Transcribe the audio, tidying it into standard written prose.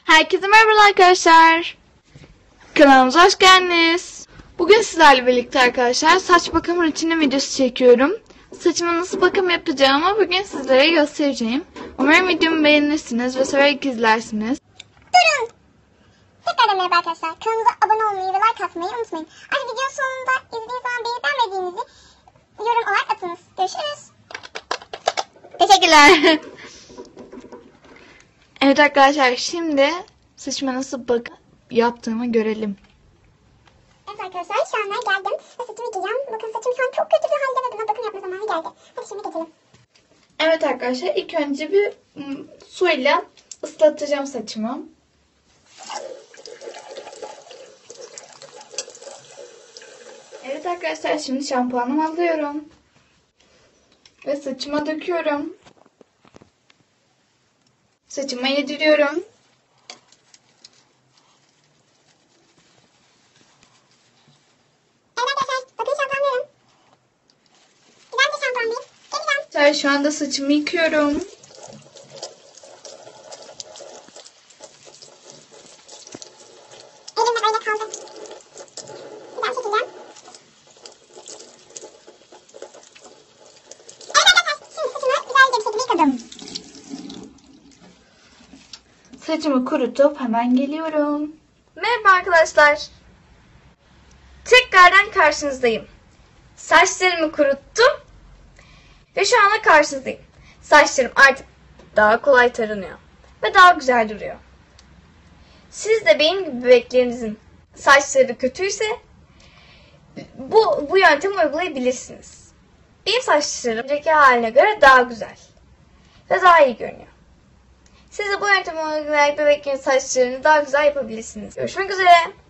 Herkese merhaba arkadaşlar. Kanalımıza hoş geldiniz. Bugün sizlerle birlikte arkadaşlar saç bakım rutini videosu çekiyorum. Saçıma nasıl bakım yapacağımı bugün sizlere göstereceğim. Umarım videomu beğenirsiniz ve severek izlersiniz. Durun! Tekrardan merhaba arkadaşlar. Kanalımıza abone olmayı ve like atmayı unutmayın. Ayrıca videonun sonunda izlediğiniz zaman beğenip beğenmediğinizi yorum olarak atınız. Görüşürüz. Teşekkürler. Evet arkadaşlar, şimdi saçıma nasıl bakım yaptığımı görelim. Evet arkadaşlar, şu anda geldim ve saçımı yıkayacağım. Bakın saçım şu an çok kötü bir halde ve buna bakım yapma zamanı geldi. Hadi şimdi geçelim. Evet arkadaşlar, ilk önce bir suyla ıslatacağım saçımı. Evet arkadaşlar, şimdi şampuanımı alıyorum. Ve saçıma döküyorum. Saçıma yediriyorum. Evet arkadaşlar, bakın şampuanlıyorum. Güzel bir şampuanlayayım. Geleceğim. Arkadaşlar, şu anda saçımı yıkıyorum. Elimde böyle kaldı. Güzel çekeceğim. Evet arkadaşlar, şimdi saçımı güzelce bir şekilde yıkadım. Saçımı kurutup hemen geliyorum. Merhaba arkadaşlar. Tekrardan karşınızdayım. Saçlarımı kuruttum. Ve şu anda karşınızdayım. Saçlarım artık daha kolay taranıyor. Ve daha güzel duruyor. Siz de benim gibi bebeklerinizin saçları kötüyse bu yöntemi uygulayabilirsiniz. Benim saçlarım önceki haline göre daha güzel. Ve daha iyi görünüyor. Siz de bu yöntemi uygulayarak bebeklerin saçlarını daha güzel yapabilirsiniz. Görüşmek üzere.